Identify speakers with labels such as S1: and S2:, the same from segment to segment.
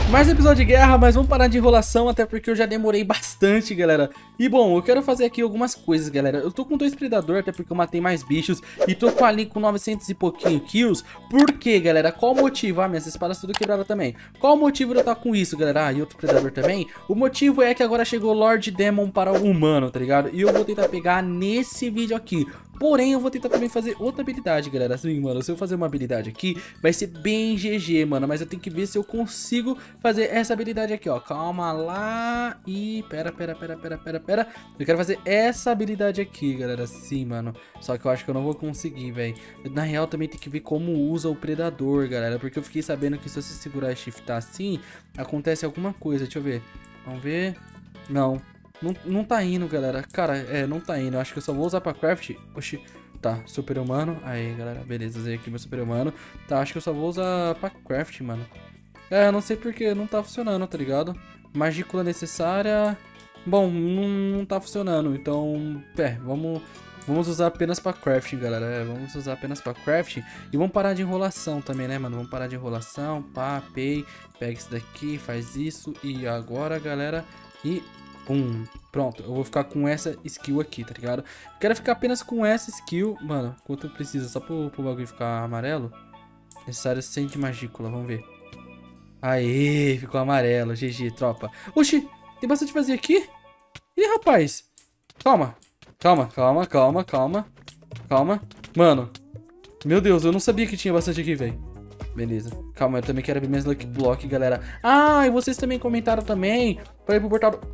S1: Mais episódio de guerra, mas vamos parar de enrolação, até porque eu já demorei bastante, galera. E bom, eu quero fazer aqui algumas coisas, galera. Eu tô com 2 predador, até porque eu matei mais bichos. E tô com ali com 900 e pouquinho kills. Por quê, galera? Qual o motivo? Ah, minhas espadas tudo quebraram também. Qual o motivo de eu estar com isso, galera? Ah, e outro predador também. O motivo é que agora chegou Lord Demon para o humano, tá ligado? E eu vou tentar pegar nesse vídeo aqui. Porém, eu vou tentar também fazer outra habilidade, galera. Assim, mano, se eu fazer uma habilidade aqui, vai ser bem GG, mano. Mas eu tenho que ver se eu consigo fazer essa habilidade aqui, ó. Calma lá. E pera. Eu quero fazer essa habilidade aqui, galera. Sim, mano. Só que eu acho que eu não vou conseguir, velho. Na real, também tem que ver como usa o predador, galera. Porque eu fiquei sabendo que se você segurar e shiftar assim, acontece alguma coisa. Deixa eu ver. Vamos ver. Não tá indo, galera. Cara, não tá indo. Eu acho que eu só vou usar pra craft. Oxi. Tá, super-humano. Aí, galera, beleza. Usei aqui meu super-humano. Tá, acho que eu só vou usar pra craft, mano. Eu não sei porque não tá funcionando, tá ligado? Magícula necessária. Bom, não tá funcionando. Então, vamos usar apenas pra crafting, galera. Vamos usar apenas pra crafting. E vamos parar de enrolação também, né, mano? Vamos parar de enrolação. Pá, pega isso daqui, faz isso. E agora, galera. E... pronto, eu vou ficar com essa skill aqui, tá ligado? Quero ficar apenas com essa skill. Mano, quanto precisa? Só pro bagulho ficar amarelo? Necessário 100 de magícula, vamos ver. Aê, ficou amarelo, GG, tropa. Oxi, tem bastante vazio aqui? Ih, rapaz. Calma. Mano, meu Deus, eu não sabia que tinha bastante aqui, velho. Beleza. Calma, eu também quero abrir minhas Lucky Block, galera. Ah, e vocês também comentaram também pra ir pro portal do...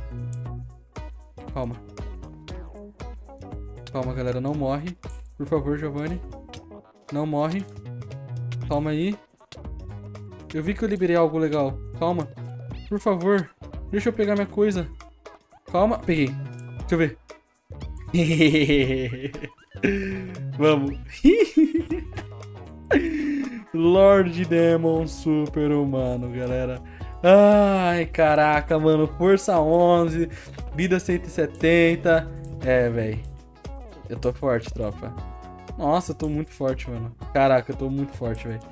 S1: Calma, galera, não morre. Por favor, Giovanni. Não morre. Calma aí. Eu vi que eu liberei algo legal. Calma. Por favor. Deixa eu pegar minha coisa. Calma. Peguei. Deixa eu ver. Vamos. Lord Demon super humano, galera. Ai, caraca, mano. Força 11. Vida 170. Velho. Eu tô forte, tropa. Nossa, eu tô muito forte, mano. Caraca, eu tô muito forte, velho.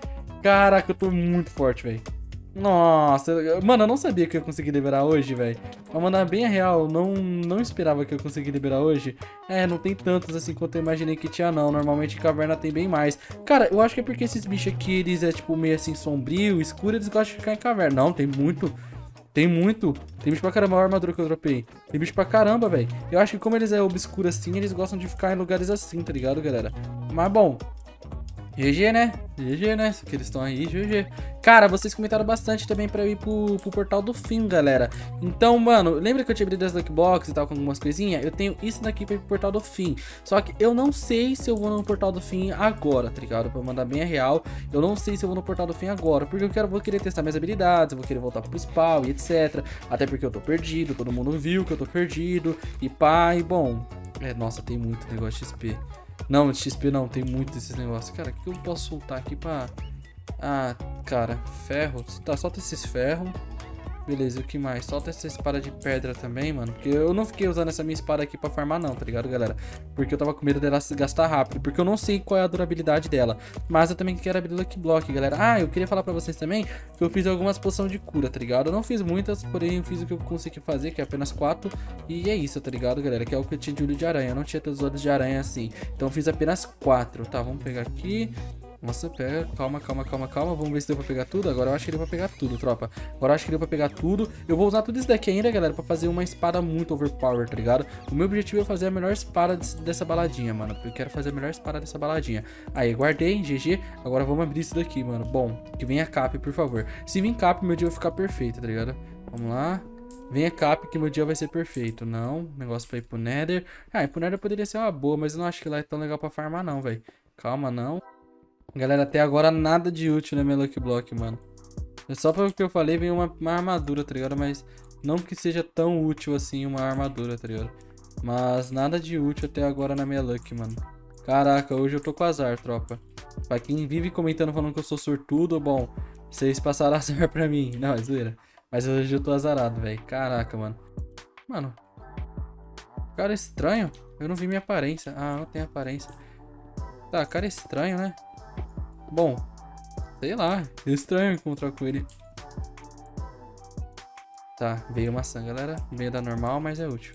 S1: Nossa, mano, eu não sabia que eu ia conseguir liberar hoje, velho. Pra mandar bem a real, não esperava que eu conseguisse liberar hoje. Não tem tantos assim quanto eu imaginei que tinha, não. Normalmente caverna tem bem mais. Cara, eu acho que é porque esses bichos aqui, eles tipo meio assim sombrio, escuro, eles gostam de ficar em caverna. Não, tem muito. Tem bicho pra caramba, olha a armadura que eu dropei. Tem bicho pra caramba, velho. Eu acho que como eles é obscuro assim, eles gostam de ficar em lugares assim, tá ligado, galera? Mas bom... GG, né? Que eles estão aí, GG. Cara, vocês comentaram bastante também pra eu ir pro portal do fim, galera. Então, mano, lembra que eu tinha abrido as Lucky Box e tal, com algumas coisinhas? Eu tenho isso daqui pra ir pro portal do fim. Só que eu não sei se eu vou no portal do fim agora, tá ligado? Pra mandar bem a real. Eu não sei se eu vou no portal do fim agora, porque vou querer testar minhas habilidades, eu vou querer voltar pro spawn e etc. Até porque eu tô perdido, todo mundo viu que eu tô perdido. E pá, e bom... nossa, tem muito negócio de XP. Não, de XP não, tem muito desses negócios. Cara, o que eu posso soltar aqui pra... Ah, cara, ferro. Tá, solta esses ferros. Beleza, e o que mais? Solta essa espada de pedra também, mano. Porque eu não fiquei usando essa minha espada aqui pra farmar não, tá ligado, galera? Porque eu tava com medo dela se gastar rápido. Porque eu não sei qual é a durabilidade dela. Mas eu também quero abrir Lucky Block, galera. Ah, eu queria falar pra vocês também que eu fiz algumas poções de cura, tá ligado? Eu não fiz muitas, porém eu fiz o que eu consegui fazer, que é apenas 4. E é isso, tá ligado, galera? Que é o que eu tinha de olho de aranha. Eu não tinha tantos olhos de aranha assim. Então eu fiz apenas 4. Tá, vamos pegar aqui... Nossa, pega, calma. Vamos ver se deu pra pegar tudo. Agora eu acho que deu pra pegar tudo, tropa. Eu vou usar tudo isso daqui ainda, galera, pra fazer uma espada muito overpower, tá ligado? O meu objetivo é fazer a melhor espada dessa baladinha, mano. Eu quero fazer a melhor espada dessa baladinha. Aí, guardei, GG. Agora vamos abrir isso daqui, mano. Bom, que venha cap, por favor. Se vir cap, meu dia vai ficar perfeito, tá ligado? Vamos lá. Venha cap que meu dia vai ser perfeito. Não, negócio pra ir pro Nether. Ah, ir pro Nether poderia ser uma boa, mas eu não acho que lá é tão legal pra farmar não, velho. Calma, não. Galera, até agora nada de útil na minha Lucky Block, mano. Só pelo que eu falei, vem uma armadura, tá ligado? Mas não que seja tão útil assim uma armadura, tá ligado? Mas nada de útil até agora na minha Lucky, mano. Caraca, hoje eu tô com azar, tropa. Pra quem vive comentando falando que eu sou sortudo, bom, vocês passaram azar pra mim. Não, é zoeira. Mas hoje eu tô azarado, velho. Caraca, mano. Mano. Cara estranho. Eu não vi minha aparência. Ah, não tem aparência. Tá, cara estranho, né? Bom, sei lá, é estranho encontrar com ele. Tá, veio maçã, galera. Veio da normal, mas é útil.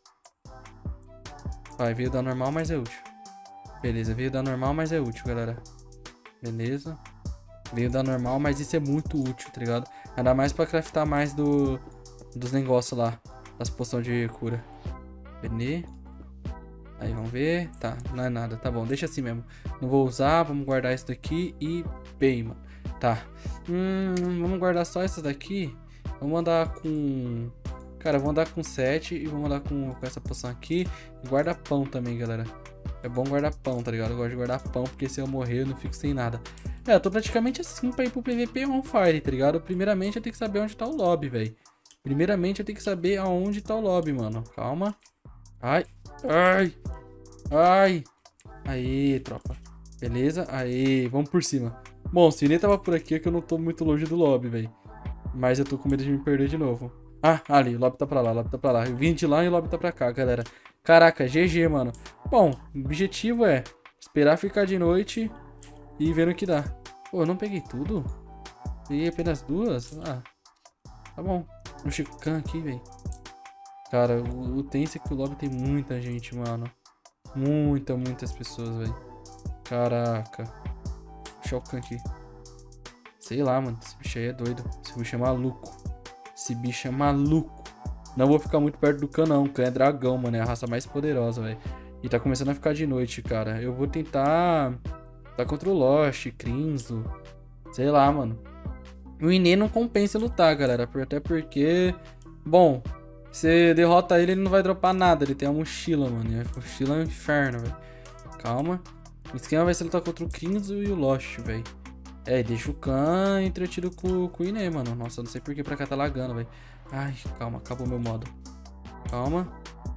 S1: Vai, veio da normal, mas é útil. Beleza, veio da normal, mas é útil, galera. Beleza. Veio da normal, mas isso é muito útil, tá ligado? Ainda mais pra craftar mais dos negócios lá. Das poções de cura. Beleza. Aí, vamos ver. Tá, não é nada. Tá bom, deixa assim mesmo. Não vou usar, vamos guardar isso daqui e... Bem, mano. Tá. Vamos guardar só essas daqui. Vamos andar com... Cara, eu vou andar com 7 e vou andar com essa poção aqui. E guarda pão também, galera. É bom guardar pão, tá ligado? Eu gosto de guardar pão, porque se eu morrer eu não fico sem nada. É, eu tô praticamente assim pra ir pro PVP on fire, tá ligado? Primeiramente eu tenho que saber onde tá o lobby, velho. Primeiramente eu tenho que saber aonde tá o lobby, mano. Calma. Ai, ai, ai. Aí, tropa. Beleza? Aí, vamos por cima. Bom, se nem tava por aqui é que eu não tô muito longe do lobby, velho. Mas eu tô com medo de me perder de novo. Ah, ali, o lobby tá pra lá, o lobby tá pra lá. Eu vim de lá e o lobby tá pra cá, galera. Caraca, GG, mano. Bom, o objetivo é esperar ficar de noite e ver no que dá. Pô, eu não peguei tudo? Peguei apenas 2? Ah, tá bom. No Chican aqui, velho. Cara, o tenso é que o lobby tem muita gente, mano. Muitas pessoas, velho. Caraca. Deixa o Khan aqui. Sei lá, mano. Esse bicho aí é doido. Esse bicho é maluco. Esse bicho é maluco. Não vou ficar muito perto do Khan, não. O Khan é dragão, mano. É a raça mais poderosa, velho. E tá começando a ficar de noite, cara. Eu vou tentar... Tá contra o Lost, Crimson. Sei lá, mano. O Ine não compensa lutar, galera. Até porque... Bom... Você derrota ele, ele não vai dropar nada. Ele tem a mochila, mano. E a mochila é um inferno, velho. Calma. O esquema vai ser lutar contra o Crimson e o Lost, velho. É, deixa o Khan entretido com o Ine, mano. Nossa, eu não sei por que pra cá tá lagando, velho. Ai, calma, acabou meu modo. Calma.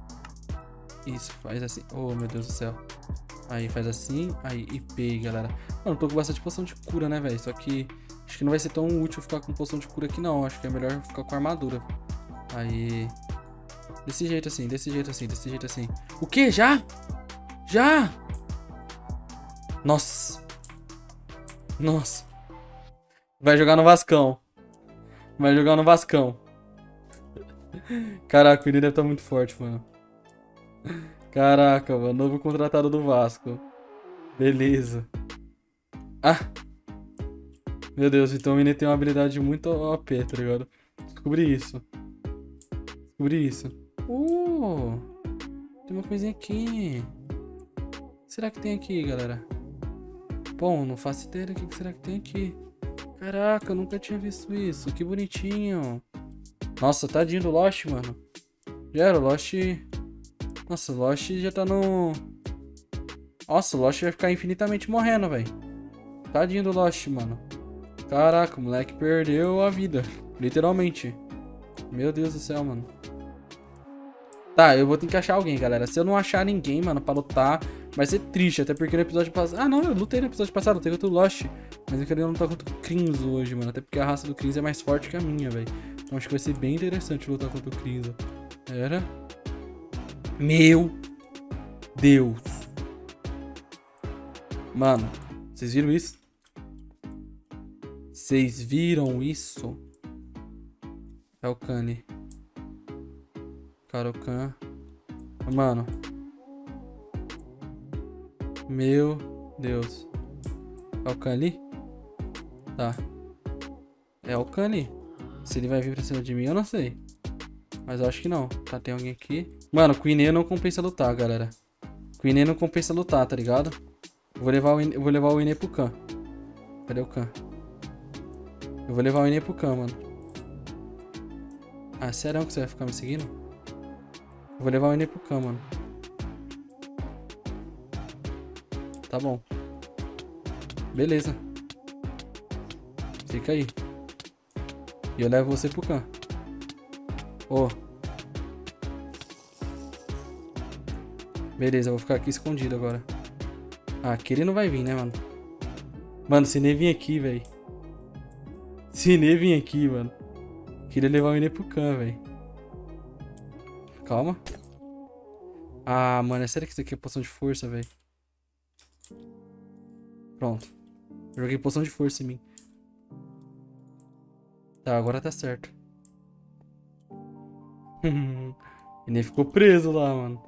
S1: Isso, faz assim. Oh, meu Deus do céu. Aí, faz assim. Aí, IP, galera. Mano, tô com bastante poção de cura, né, velho? Só que acho que não vai ser tão útil ficar com poção de cura aqui, não. Acho que é melhor ficar com armadura. Aí... Desse jeito assim, desse jeito assim, desse jeito assim. O quê? Já? Já? Nossa. Nossa. Vai jogar no Vascão. Vai jogar no Vascão. Caraca, o Ine deve estar muito forte, mano. Caraca, mano. Novo contratado do Vasco. Beleza. Ah. Meu Deus, então o Ine tem uma habilidade muito OP, tá ligado? Descobri isso. Descobri isso. Tem uma coisinha aqui. O que será que tem aqui, galera? Bom, não faço ideia do que será que tem aqui. Caraca, eu nunca tinha visto isso. Que bonitinho. Nossa, tadinho do Lost, mano. Já era, o Lost... Nossa, o Lost já tá no... Nossa, o Lost vai ficar infinitamente morrendo, velho. Tadinho do Lost, mano. Caraca, o moleque perdeu a vida. Literalmente. Meu Deus do céu, mano. Tá, eu vou ter que achar alguém, galera. Se eu não achar ninguém, mano, pra lutar, vai ser triste. Até porque no episódio passado... Ah, não, eu lutei no episódio passado. Lutei contra o Lost. Mas eu queria lutar contra o Crimson hoje, mano. Até porque a raça do Crimson é mais forte que a minha, velho. Então acho que vai ser bem interessante lutar contra o Crimson. Era... Meu Deus. Mano, vocês viram isso? Vocês viram isso? É o Kanye. Cara, o Khan. Mano. Meu Deus. É o Khan ali? Tá. É o Khan ali. Se ele vai vir pra cima de mim, eu não sei. Mas eu acho que não. Tá, tem alguém aqui. Mano, com o Ine não compensa lutar, galera. Com o Ine não compensa lutar, tá ligado? Eu vou levar o Ine pro Khan. Cadê o Khan? Eu vou levar o Ine pro Khan, mano. Ah, será que você vai ficar me seguindo? Eu vou levar o Ine pro Khan, mano. Tá bom. Beleza. Fica aí. E eu levo você pro Khan. Ô. Beleza, eu vou ficar aqui escondido agora. Ah, aqui ele não vai vir, né, mano? Mano, se nem vir aqui, velho. Se nem vir aqui, mano. Queria levar o Ine pro Khan, velho. Calma. Ah, mano, é sério que isso aqui é poção de força, velho? Pronto. Eu joguei poção de força em mim. Tá, agora tá certo. E nem ficou preso lá, mano.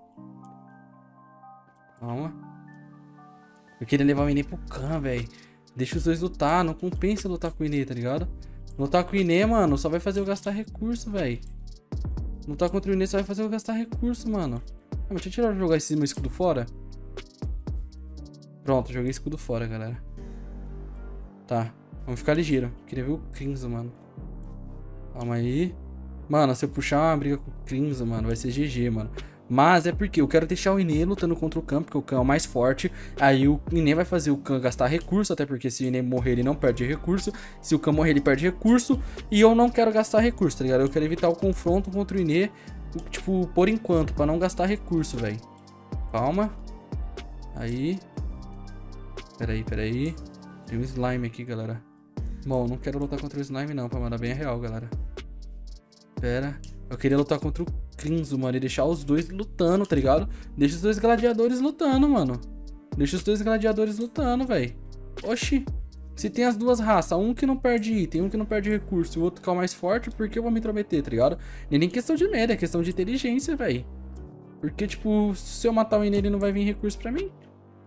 S1: Calma. Eu queria levar o Inê pro Khan, velho. Deixa os dois lutar. Não compensa lutar com o Inê, tá ligado? Lutar com o Inê, mano, só vai fazer eu gastar recurso, velho. Lutar contra o Inê só vai fazer eu gastar recurso, mano. Ah, mas deixa eu tirar jogar esse meu escudo fora. Pronto, joguei escudo fora, galera. Tá, vamos ficar ligeiro. Queria ver o Crimson, mano. Calma aí. Mano, se eu puxar uma briga com o Crimson, mano, vai ser GG, mano. Mas é porque eu quero deixar o Inê lutando contra o Khan, porque o Khan é o mais forte. Aí o Inê vai fazer o Khan gastar recurso, até porque se o Inê morrer ele não perde recurso. Se o Khan morrer ele perde recurso. E eu não quero gastar recurso, tá ligado? Eu quero evitar o confronto contra o Inê, tipo, por enquanto, pra não gastar recurso, velho. Calma. Aí. Peraí. Tem um slime aqui, galera. Bom, não quero lutar contra o slime não, pra mandar bem a real, galera. Pera. Eu queria lutar contra o Crimson, mano, e deixar os dois lutando, tá ligado? Deixa os dois gladiadores lutando, mano. Deixa os dois gladiadores lutando, velho. Oxi. Se tem as duas raças, um que não perde item, um que não perde recurso e o outro que é o mais forte, por que eu vou me intrometer, tá ligado? E nem questão de medo, é questão de inteligência, velho. Porque, tipo, se eu matar o Inê, ele não vai vir recurso pra mim.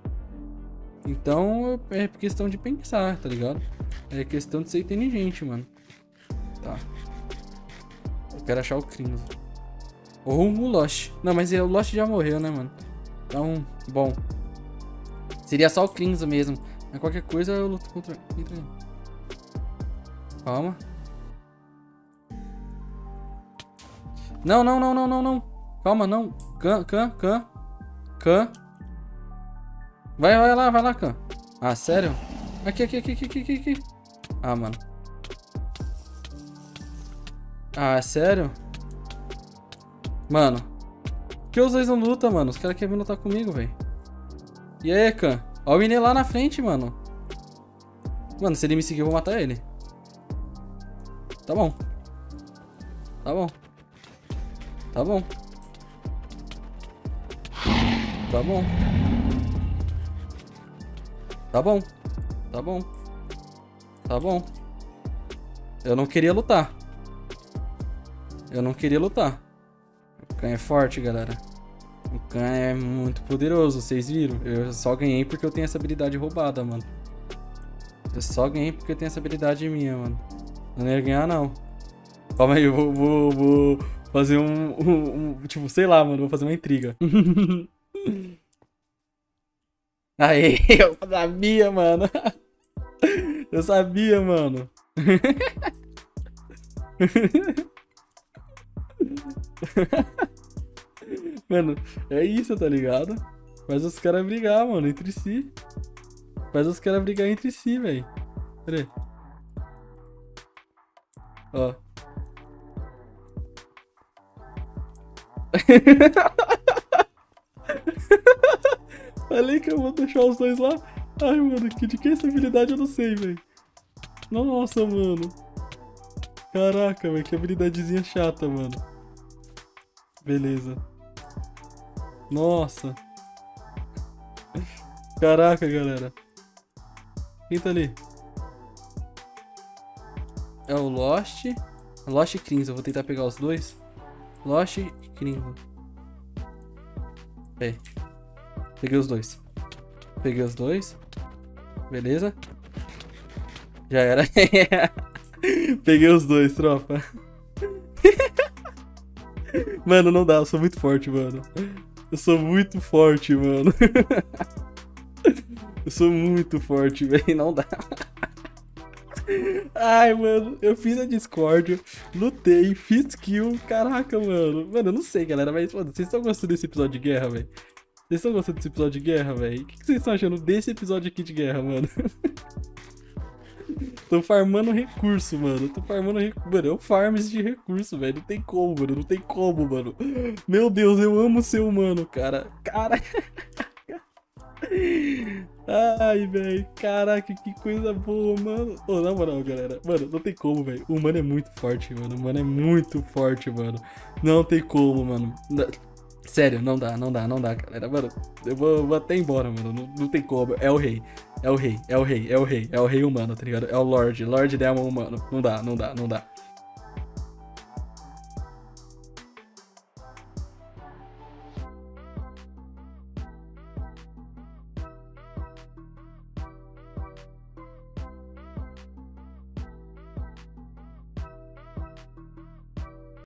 S1: Então, é questão de pensar, tá ligado? É questão de ser inteligente, mano. Tá. Eu quero achar o Crimson. Ou o Lost. Não, mas o Lost já morreu, né, mano? Então, bom. Seria só o Crimson mesmo. Mas qualquer coisa eu luto contra ele. Calma. Não. Calma, não. Khan. Vai lá, Khan. Ah, sério? Aqui. Ah, mano. Ah, sério? Mano. Por que os dois não lutam, mano? Os caras querem vir lutar comigo, velho. E aí, Khan? Ó o Inê lá na frente, mano. Mano, se ele me seguir, eu vou matar ele. Tá bom. Tá bom. Eu não queria lutar. O Khan é forte, galera. O Khan é muito poderoso, vocês viram? Eu só ganhei porque eu tenho essa habilidade roubada, mano. Eu só ganhei porque eu tenho essa habilidade minha, mano. Eu não ia ganhar, não. Calma aí, eu vou fazer tipo, sei lá, mano. Vou fazer uma intriga. Aê, eu sabia, mano. Eu sabia, mano. Mano, é isso, tá ligado? Faz os caras brigar, mano, entre si. Velho. Pera aí. Ó. Falei que eu vou deixar os dois lá. Ai, mano, de que essa habilidade eu não sei, velho. Nossa, mano. Caraca, velho, que habilidadezinha chata, mano. Beleza. Nossa. Caraca, galera. Quem tá ali? É o Lost. Lost e Crimson. Eu vou tentar pegar os dois. Lost e Crimson. É. Peguei os dois. Beleza. Já era. Peguei os dois, tropa. Mano, não dá. Eu sou muito forte, mano. Eu sou muito forte, velho. Não dá. Ai, mano. Eu fiz a Discord. Lutei. Fiz kill. Caraca, mano. Mano, eu não sei, galera. Mas, mano, vocês estão gostando desse episódio de guerra, velho? O que vocês estão achando desse episódio aqui de guerra, mano? Tô farmando recurso, mano. Mano, eu farm de recurso, velho. Não tem como, mano. Meu Deus, eu amo ser humano, cara. Ai, velho. Caraca, que coisa boa, mano. Ô, na moral, galera. Mano, não tem como, velho. O humano é muito forte, mano. Não tem como, mano. Sério, não dá, galera. Mano, eu vou até embora, mano. Não tem como. É o rei. É o rei humano, tá ligado? É o Lorde Demon humano. Não dá.